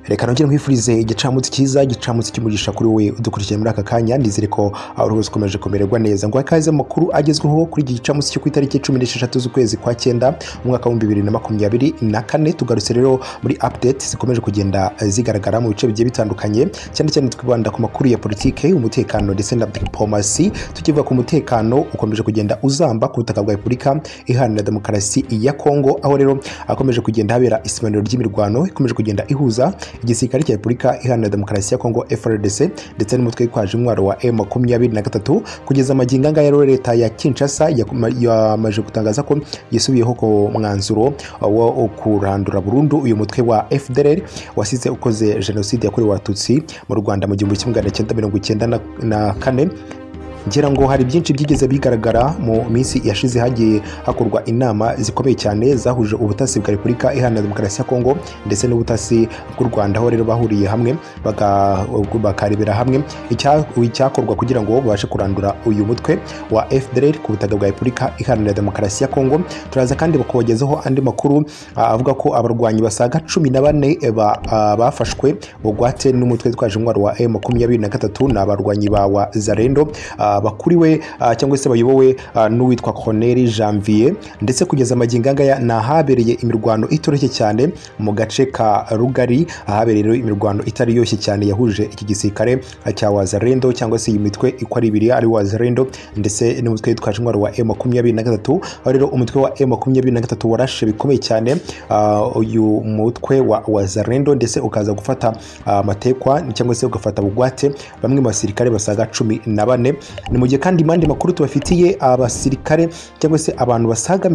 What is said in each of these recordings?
reka nongere nkwifurize igicamunsi cyiza, igicamunsi cy'umugisha kuri wowe udukurikiye muri aka kanya. Ndizere ko aho rwose ukomeje kumererwa neza. Ngo akaze makuru agezweho kuri iki gicamunsi cyo ku itariki 16 z'ukwezi kwa 9 mu mwaka wa 2024. Tugarutse rero muri update zikomeje kugenda zigaragara mu bice bigiye bitandukanye, cyane cyane twibanda ku makuru ya politike, umutekano ndetse na diplomacy. Tukivuga ku mutekano ukomeje kugenda uzamba ku butaka bwa Repubulika Iharanira Demokarasi ya Kongo, aho rero akomeje kugenda habera isibaniro ry'imirwano ikomeje kugenda ihuza igisirikare cya Repubulika Iharanira Demokarasi ya Kongo FARDC ndetse n'umutwe witwaje intwaro wa M23. Kugeza magingo anga rero leta ya Kinshasa yamaje gutangaza ko yisubiyeho ko mwanzuro wo kurandura burundu uyu mutwe wa FDLR wasize ukoze genocide yakorewe Abatutsi mu Rwanda mu 1994. ngira ngo hari byinshi byigeze bigaragara mu minsi yashize, hagiye hakorwa inama zikomeye cyane zahuje ubutasi bwa Repubulika Iharanira Demokarasi ya Kongo ndetse n'ubutasi bw'u Rwanda, aho rero bahuriye hamwe bakarebera hamwe icyakorwa kugira ngo babashe kurandura uyu mutwe wa FDLR ku butaka bwa Repubulika Iharanira Demokarasi ya Kongo. Turaza kandi bakubagezaho andi makuru avuga ko abarwanyi basaga 14 bafashwe bugwate n'umutwe witwaje intwaro wa M23 n'abarwanyi ba Wazalendo bakuriwe cyangwa se bayobowe n'uwitwa Colonel Janvier. Ndetse kugeza magingo anga nahabereye imirwano itoroshye cyane mu gace ka Rugari, ahabereye rero imirwano itari yoshye cyane yahuje iki gisirikare cya Wazalendo cyangwa se iyi mitwe iko ari ibiri, ari Wazalendo ndetse n'umutwe witwaje intwaro wa M23. aho rero umutwe wa M23 warashe bikomeye cyane uyu mutwe wa Wazalendo ndetse ukaza gufata amatekwa cyangwa se ugafata bugwate bamwe mu basirikare basaga 14. Ni mu gihe kandi mandi makuru tubafitiye abasirikare cyangwa se abantu basaga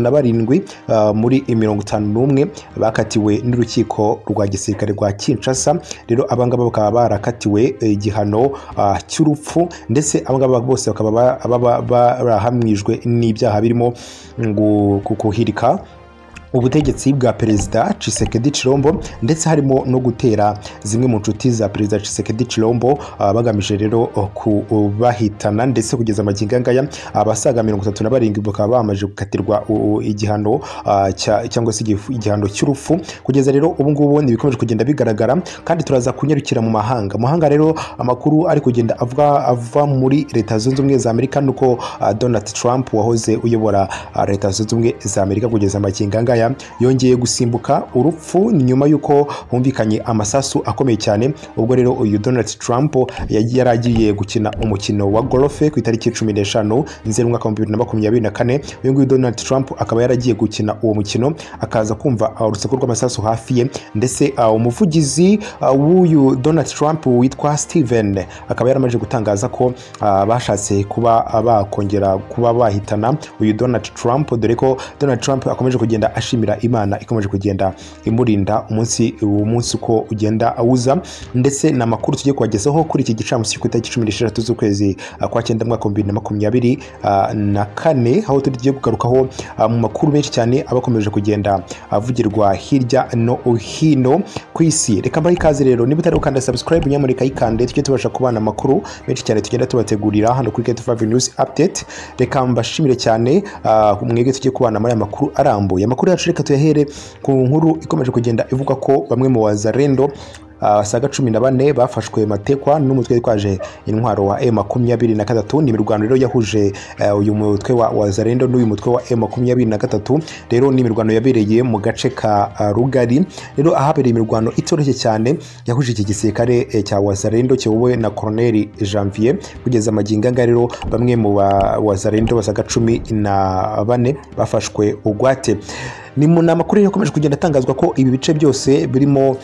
37 muri 51 bakatiwe n'urukiko rwa gisirikare rwa Kinshasa. Rero abangaba bakaba barakatiwe igihano cy'urupfu, ndetse abangaba bose bakaba barahamwijwe n'ibyaha birimo kuhirika ubutegetsi bwa Perezida Tshisekedi Tshilombo, ndetse harimo no gutera zimwe mu nshuti za Perezida Tshisekedi Tshilombo bagamije rero kubahitana. Ndetse kugeza magingo anga abasaga 37 bakaba bamaje gukatirwa igihano cyangwa se igihano cy'urupfu. Kugeza rero ubu ngubu bikomeje kugenda bigaragara, kandi turaza kunyarukira mu mahanga rero amakuru ari kugenda ava muri Leta Zunze Ubumwe za Amerika nuko Donald Trump wahoze uyobora Leta Zunze Ubumwe za Amerika kugeza magingo anga yongeye gusimbuka urupfu nyuma yuko humvikanye amasasu akomeye cyane. Ubwo rero uyu Donald Trump yaragiye gukina umukino wa golf ku itariki 15 nzeri mwaka 2024. uyu nguyu Donald Trump akaba yaragiye gukina uwo mukino, akaza kumva urusaku rw'amasasu hafi ye, ndetse umuvugizi w'uyu Donald Trump witwa Steven akaba yaramaje gutangaza ko bashatse kuba bakongera kuba bahitana uyu Donald Trump, dore ko Donald Trump akomeje kugenda ashimira Imana ikomeje kugenda imurinda umunsi uko ugenda awuza. Ndetse na makuru tugiye kubagezaho kuri iki gicamunsi ku itariki 16 z'ukwezi kwa 9 mwaka 2024, aho tugiye kugarukaho mu makuru menshi cyane abakomeje kugenda avugirwa hirya no hino ku isi. Reka mbaye ikaze rero, niba utari ukanda subscribe nyamuneka ikande, tujye tubasha kubana amakuru menshi cyane tugenda tubategurira hano kuri K5 News Update. Reka mbashimire cyane mwebwe tugiye kubana muri amakuru arambuye. Amakuru yacu reka tuyahere ku nkuru ikomeje kugenda ivuga ko bamwe mu Wazalendo basaga 14 bafashwe matekwa n'umutwe witwaje intwaro wa M23. ni imirwano rero yahuje uyu mutwe wa Wazalendo n'uyu mutwe wa M23. rero ni imirwano yabereye mu gace ka Rugari. rero ahabereye imirwano itoroshye cyane yahuje iki gisirikare cya Wazalendo cyobowe na Colonel Janvier. Kugeza magingo anga rero bamwe mu Wazalendo basaga 14 bafashwe ugwate. Ni mu namakuru yakomeje kugenda atangazwa ko ibi bice byose birimo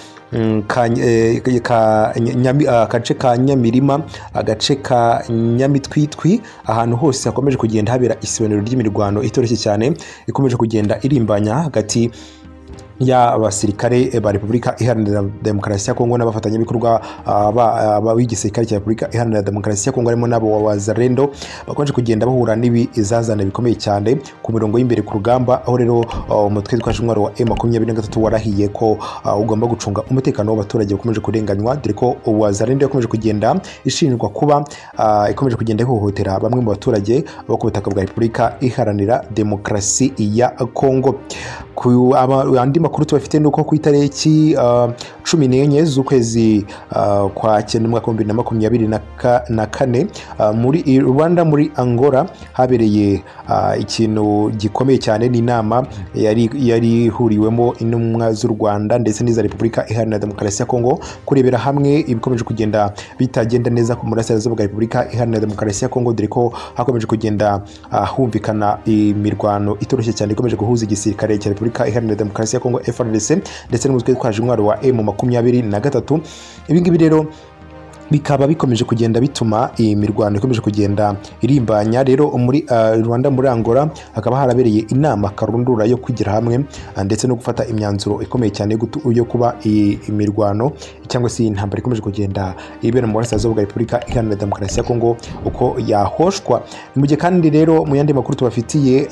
agace ka Nyamirima, agace ka Nyamitwitwi, ahantu hose hakomeje kugenda habera isibaniro ry'imirwano itoroshye cyane ikomeje kugenda irimbanya hagati y'abasirikare ba Repubulika Iharanira Demokarasi ya Kongo n'abafatanyabikorwa b'igisirikare cya Repubulika Iharanira Demokarasi ya Kongo, harimo n'abo wa Wazalendo bakomeje kugenda bahura n'ibizazane bikomeye cyane ku mirongo y'imbere ku rugamba. aho rero umutwe witwaje intwaro wa M23 warahiye ko ugomba gucunga umutekano w'abaturage ukomeje kurenganywa, dore ko Wazalendo yakomeje kugenda ishinjwa kuba ikomeje kugenda ihohotera bamwe mu baturage bo ku butaka bwa Repubulika Iharanira Demokarasi ya Kongo. Andi makuru tubafite nuko ku itariki 14 z'ukwezi kwa cyenda umwaka wa 2024 muri Rwanda muri Angola habereye ikintu gikomeye cyane. Ni inama yari huriwemo intumwa z'u Rwanda ndetse n'iza Repubulika Iharanira Demokarasi ya Kongo kurebera hamwe ibikomeje kugenda bitagenda neza ku burasirazuba bwa Repubulika Iharanira Demokarasi ya Kongo, dore ko hakomeje kugenda humvikana imirwano itoroshye cyane ikomeje guhuza igisirikare cya Repubulika Iharanira Demokarasi ya Kongo FARDC ndetse n'umutwe witwaje intwaro wa M23. Ibi ngibi rero bikaba bikomeje kugenda bituma imirwano ikomeje kugenda irimbanya. Rero muri Rwanda muri Angola hakaba harabereye inama karundura yo kwigira hamwe ndetse no gufata imyanzuro ikomeye cyane yo kuba imirwano cyangwa se intambara ikomeje kugenda ibera mu burasirazuba bwa Repubulika Iharanira Demokarasi ya Kongo uko yahoshwa. Mu gihe kandi rero mu yandi makuru tubafitiye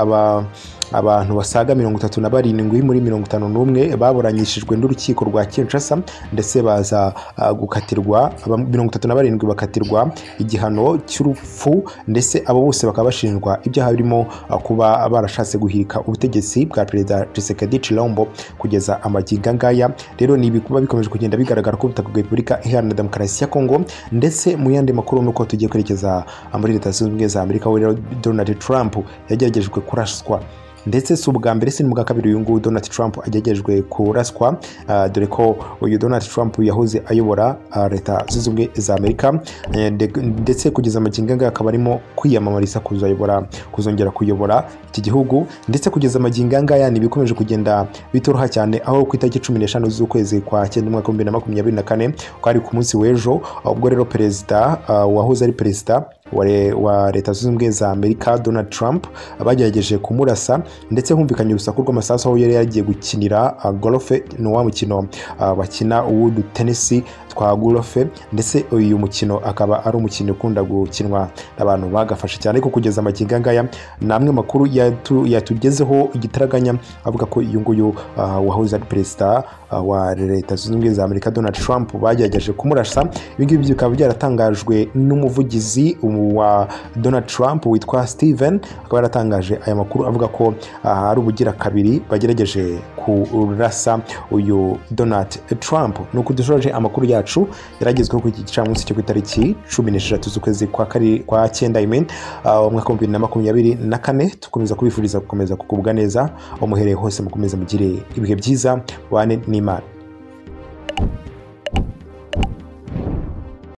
abantu basaga 37 muri 51 baburanyishijwe n'urukiko rwa Kinshasa ndetse baza gukatirwa 37 bakatirwa igihano cy'urupfu, ndetse abo bose bakaba bashinjwa ibyaha birimo kuba barashatse guhirika ubutegetsi bwa Perezida Tshisekedi Tshilombo kugeza amaginga ngaya. Rero ni ibikuba bikomeje kugenda bigaragara ko butaka bwa Repubulika Iharanira Demokarasi ya Kongo. Ndetse mu yandi makuru nuko tugiye kwerekeza muri Leta Zunze Ubumwe za Amerika, aho Donald Trump yageragejwe kuraswa ndetse si ubwa mbere si n'ubwa kabiri uyu nguyu Donald Trump ageragejwe kuraswa, dore ko uyu Donald Trump yahoze ayobora Leta Zunze Ubumwe za Amerika ndetse kugeza amagingo ngaya akaba arimo kwiyamamariza kuzongera kuyobora iki gihugu. Ndetse kugeza amagingo ngaya ni bikomeje kugenda bitoroha cyane, aho ku itariki 15 z'ukwezi kwa cyenda umwaka wa 2024 kwari ku munsi w'ejo, ubwo rero perezida wahoze ari perezida wa Leta Zunze Ubumwe za Amerika Donald Trump bagerageje kumurasa, ndetse humvikanye urusaku rw'amasasu aho yari yagiye gukinira golf, ni wa mukino bakina wood tennis twa golf, ndetse uyu mukino akaba ari umukino ukunda gukinwa n'abantu bagafashe cyane. Ariko kugeza amagingo ngaya namwe makuru yatugezeho igitaraganya avuga ko uyu nguyu wahoze ari perezida wa Leta Zunze Ubumwe za Amerika Donald Trump bagerageje kumurasa. Ibi ngibi bikaba byaratangajwe n'umuvugizi wa Donald Trump witwa Steven, akaba yaratangaje aya makuru avuga ko ari ubugira kabiri bagerageje kurasa uyu Donald Trump. Nuko dushoje amakuru yacu yaragezweho ku gicamunsi cyo ku itariki 16 z'ukwezi kwa cyenda umwaka wa 2024. Tukomeza kubifuriza gukomeza kugubwa neza umuhereye hose, mukomeza mugire ibihe byiza, bane n'Imana.